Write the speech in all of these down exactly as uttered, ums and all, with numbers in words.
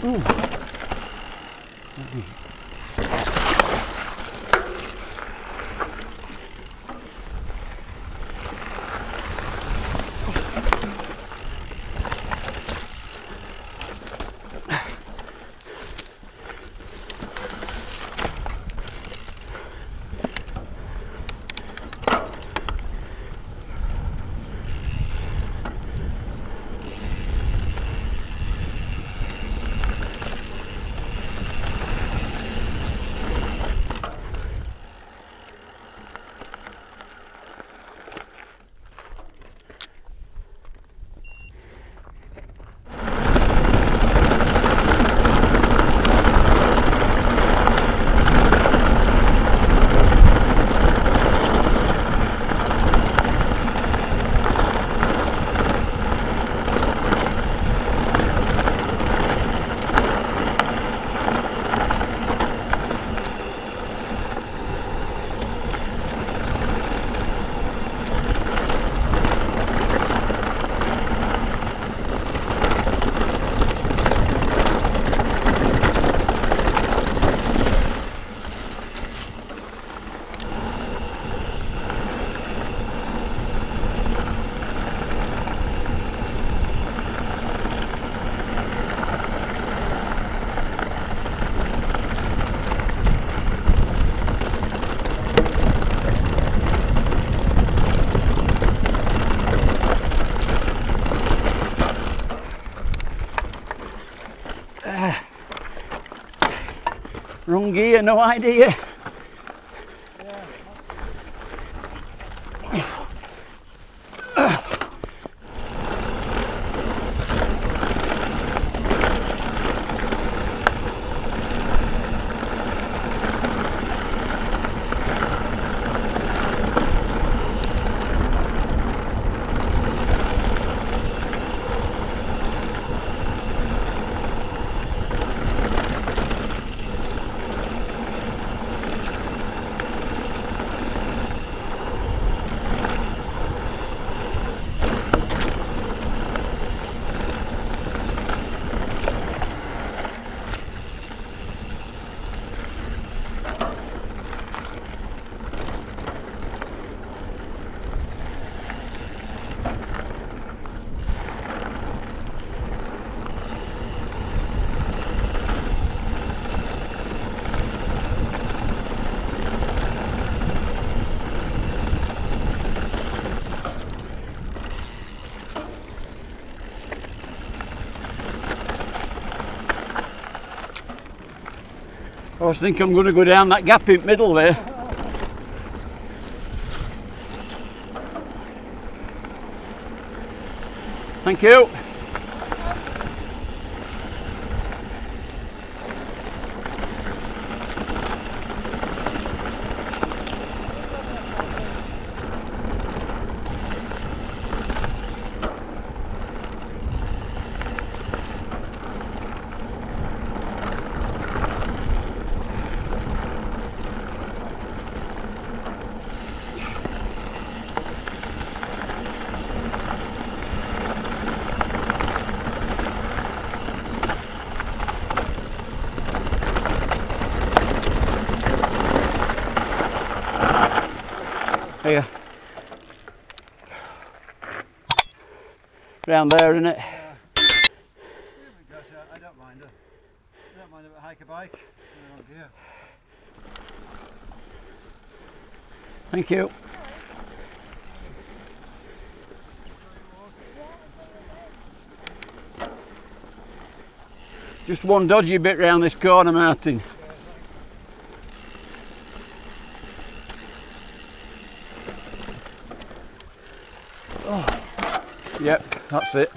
Ooh. Wrong gear, no idea. I was thinking I'm going to go down that gap in the middle there. Thank you. Here. Round there, isn't it? Yeah. I don't mind it. I don't mind if I hike a bike. Yeah. Thank you. Just one dodgy bit round this corner, Martin. Oh. Yep, that's it.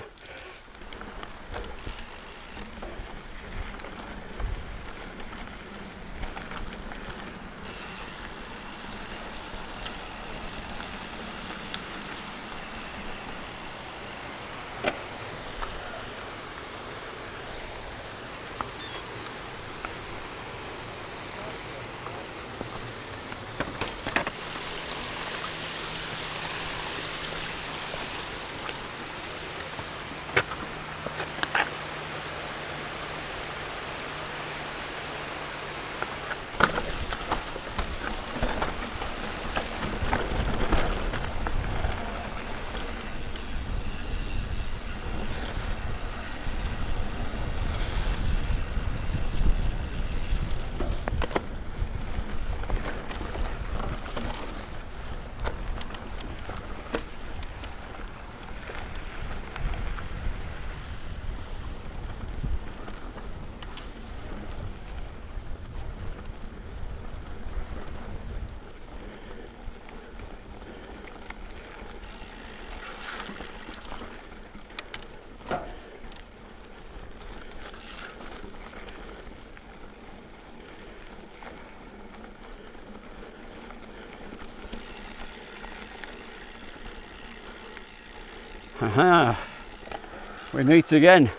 Aha. We meet again.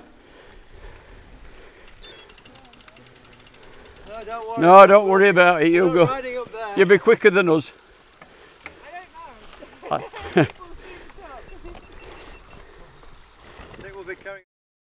No, don't worry. No, don't worry about it. You We're go. riding up there. You'll be quicker than us. I think we'll be carrying.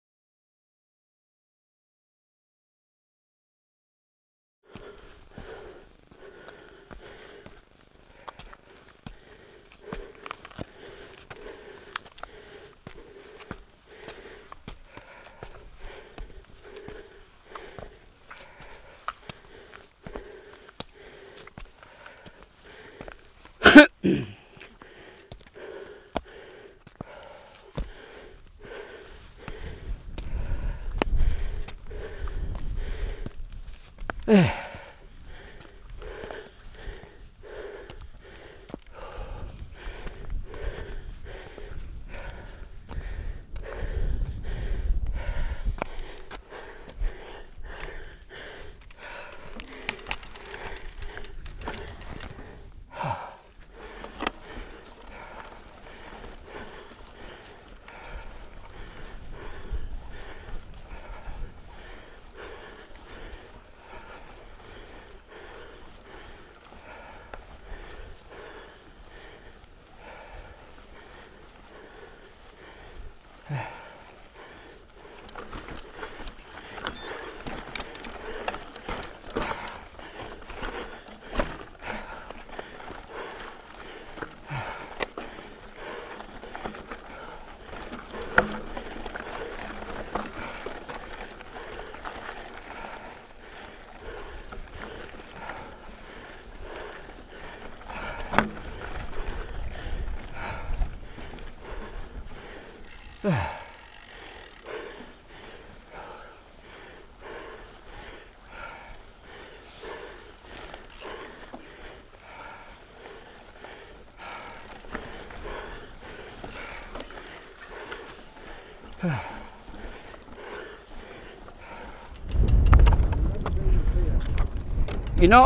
You're not?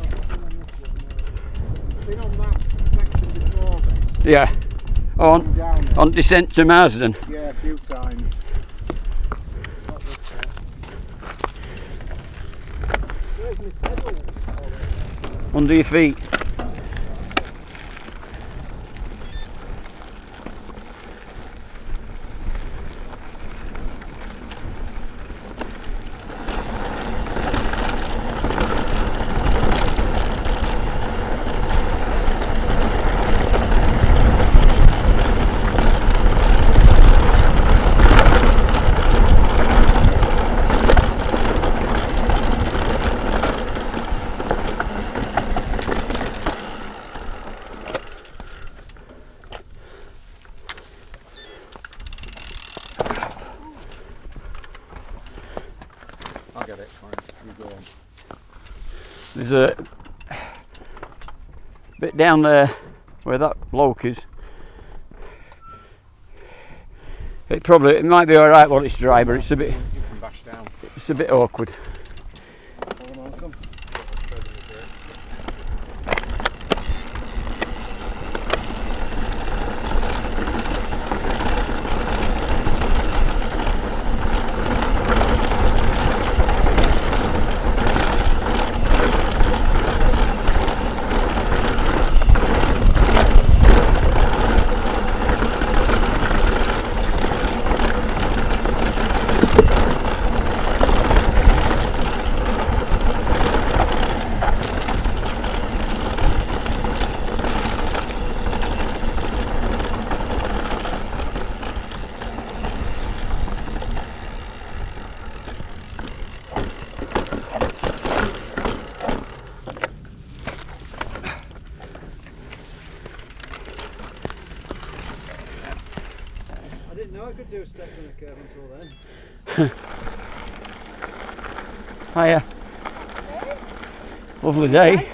Been on that section before this. Yeah. On Down there. on descent to Marsden. Yeah, a few times. Not this time. Where's my pedal? Under your feet. I'll get it, fine. You go on. There's a bit down there where that bloke is. It probably it might be all right while it's dry, but it's a bit You can bash down. it's a bit awkward. Hold on, come. I didn't know I could do a step on a curve until then. Hiya. Lovely day.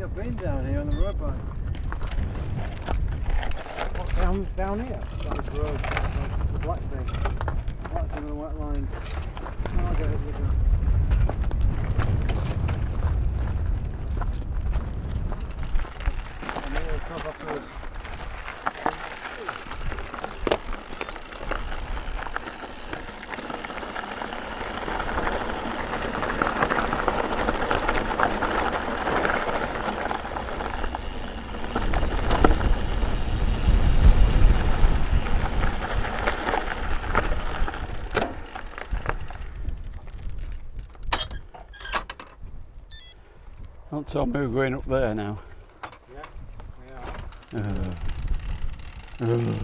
I've been down here on the road bike. What, down, down here? Down this road, the black thing. The black thing with the white lines. Oh, I'll get it, look at it. And then we'll top afterwards. Don't tell me we're going up there now. Yeah, we are. Uh, uh.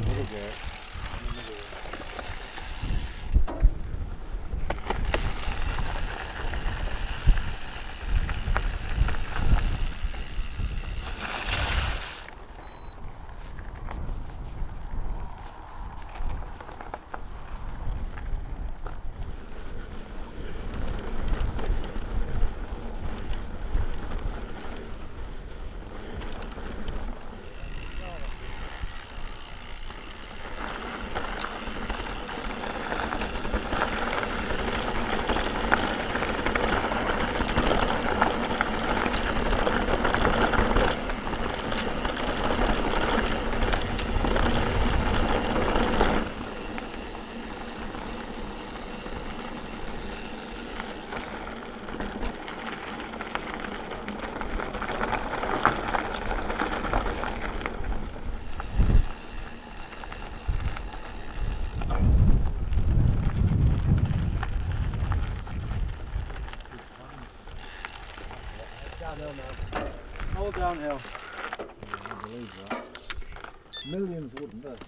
Downhill now. All downhill. Yeah, I believe that. Millions wouldn't they?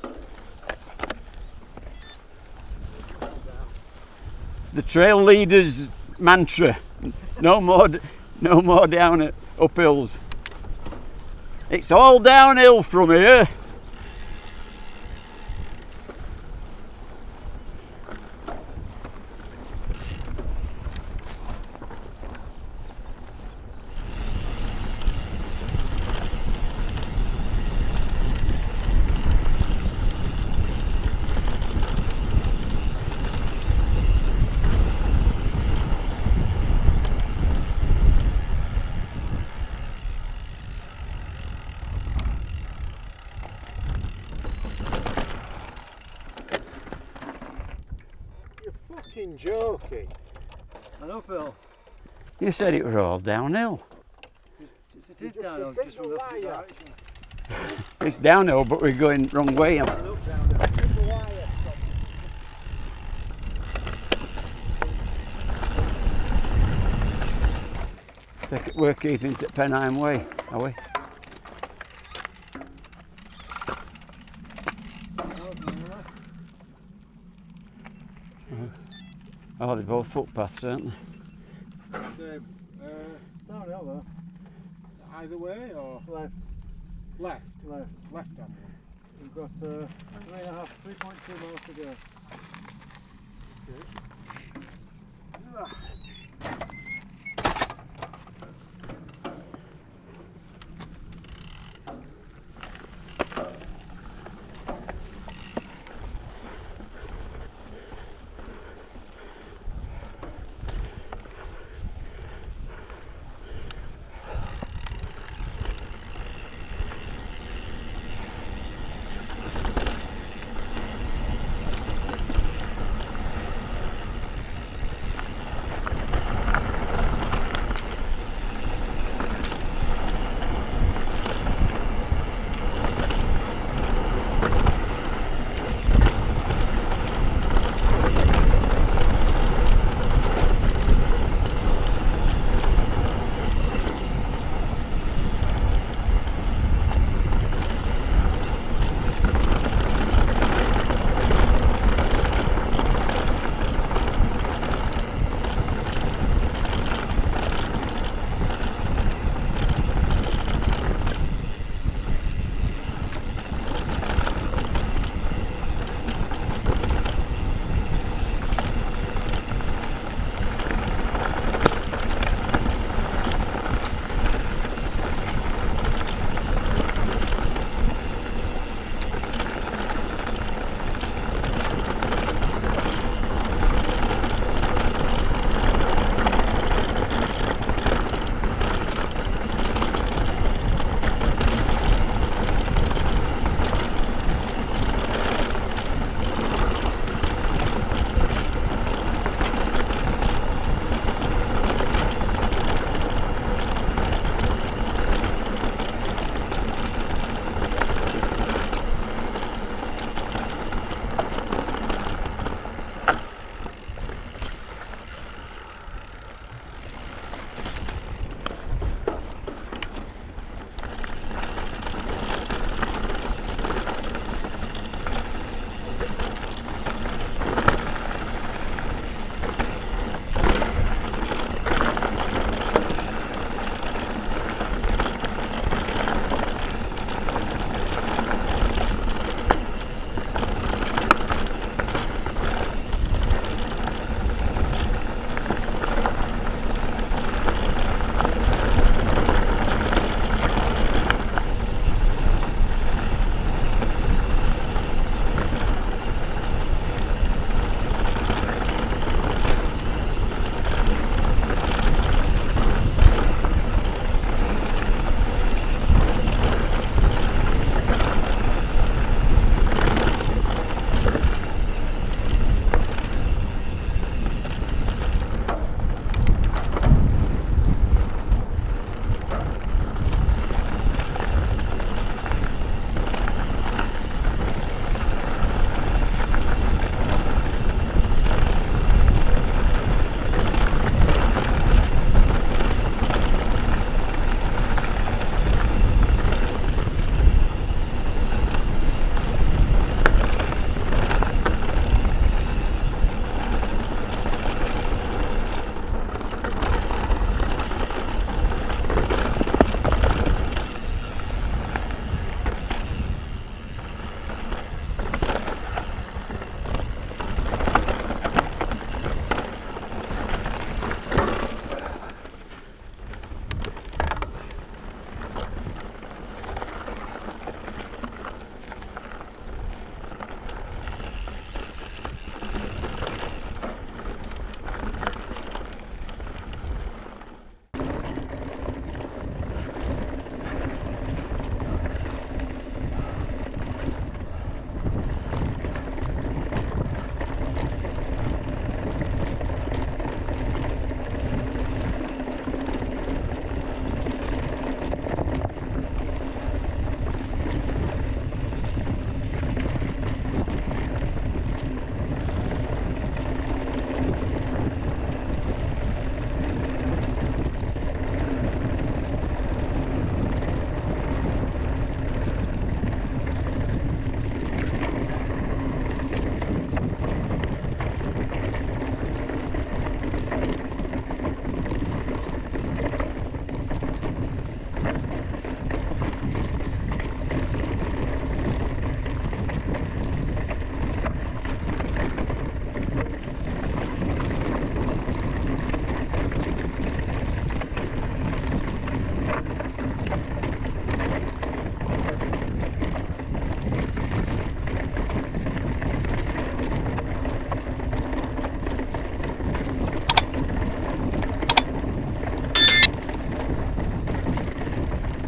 The trail leader's mantra: no more, no more down it, up hills. It's all downhill from here. Fucking joking. An uphill. You said it were all downhill. It is downhill, just from the opposite direction. It's downhill, but we're going wrong way. It's an up downhill. Take it, we're keeping to Pennine Way, are we? Oh, they're both footpaths, aren't they? It's uh, uh, downhill though. Either way or left? Left. Left. Left downhill. We've got uh, three and a half, three point two miles to go. Good.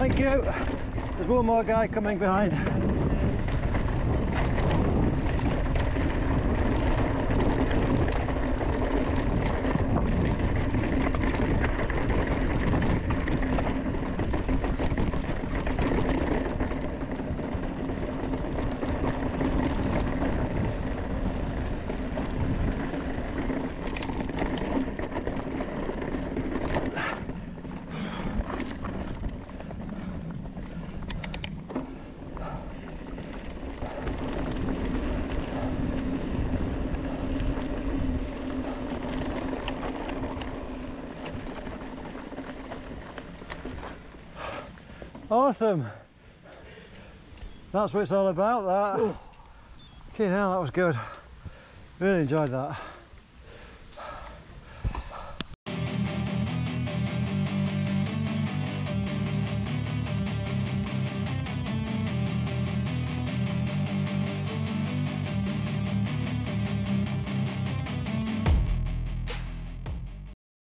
Thank you. There's one more guy coming behind. Awesome. That's what it's all about, that. Fucking hell, that was good. Really enjoyed that.